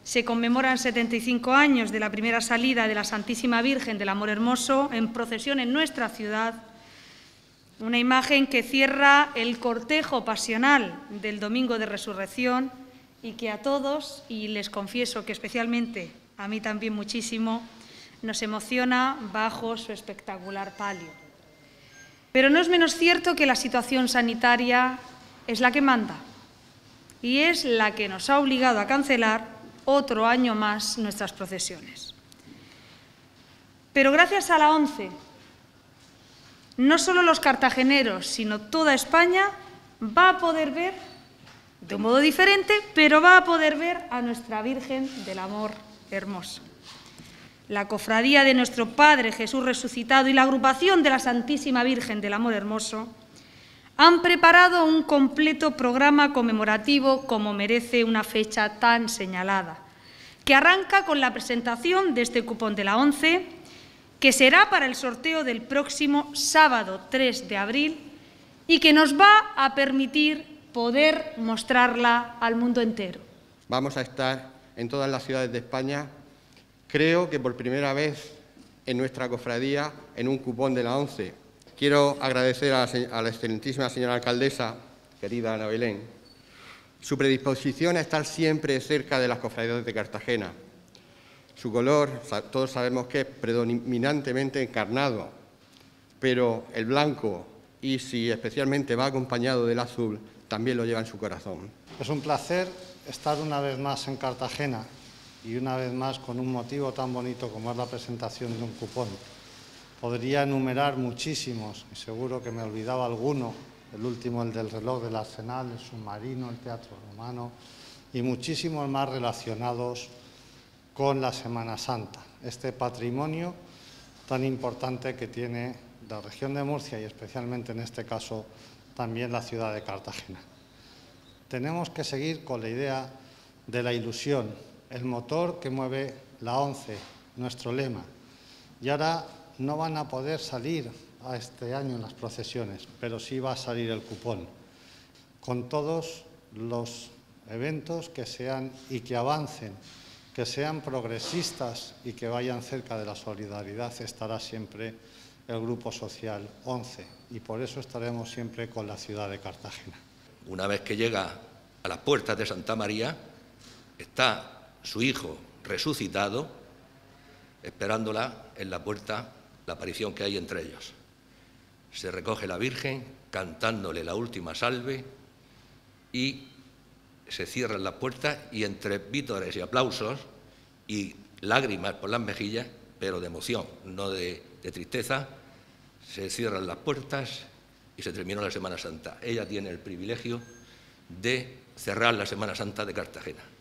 Se conmemoran 75 años de la primera salida de la Santísima Virgen del Amor Hermoso en procesión en nuestra ciudad, una imagen que cierra el cortejo pasional del Domingo de Resurrección y que a todos, y les confieso que especialmente a mí también muchísimo, nos emociona bajo su espectacular palio. Pero no es menos cierto que la situación sanitaria es la que manda y es la que nos ha obligado a cancelar otro año más nuestras procesiones. Pero gracias a la ONCE, no solo los cartageneros, sino toda España va a poder ver, de un modo diferente, pero va a poder ver a nuestra Virgen del Amor Hermoso. La Cofradía de nuestro Padre Jesús Resucitado y la Agrupación de la Santísima Virgen del Amor Hermoso han preparado un completo programa conmemorativo como merece una fecha tan señalada, que arranca con la presentación de este cupón de la ONCE, que será para el sorteo del próximo sábado 3 de abril y que nos va a permitir poder mostrarla al mundo entero. Vamos a estar en todas las ciudades de España, creo que por primera vez en nuestra cofradía, en un cupón de la ONCE. Quiero agradecer a la excelentísima señora alcaldesa, querida Ana Belén, su predisposición a estar siempre cerca de las cofradías de Cartagena. Su color, todos sabemos que es predominantemente encarnado, pero el blanco, y si especialmente va acompañado del azul, también lo lleva en su corazón. Es un placer estar una vez más en Cartagena y una vez más con un motivo tan bonito como es la presentación de un cupón. Podría enumerar muchísimos, y seguro que me olvidaba alguno, el último, el del reloj del Arsenal, el submarino, el Teatro Romano, y muchísimos más relacionados con la Semana Santa, este patrimonio tan importante que tiene la región de Murcia y especialmente en este caso también la ciudad de Cartagena. Tenemos que seguir con la idea de la ilusión, el motor que mueve la ONCE, nuestro lema. Y ahora no van a poder salir a este año en las procesiones, pero sí va a salir el cupón, con todos los eventos que sean y que avancen, que sean progresistas y que vayan cerca de la solidaridad, estará siempre el Grupo Social ONCE y por eso estaremos siempre con la ciudad de Cartagena. Una vez que llega a las puertas de Santa María, está su hijo resucitado, esperándola en la puerta, la aparición que hay entre ellos. Se recoge la Virgen cantándole la última salve y se cierran las puertas y entre vítores y aplausos y lágrimas por las mejillas, pero de emoción, no de tristeza, se cierran las puertas y se terminó la Semana Santa. Ella tiene el privilegio de cerrar la Semana Santa de Cartagena.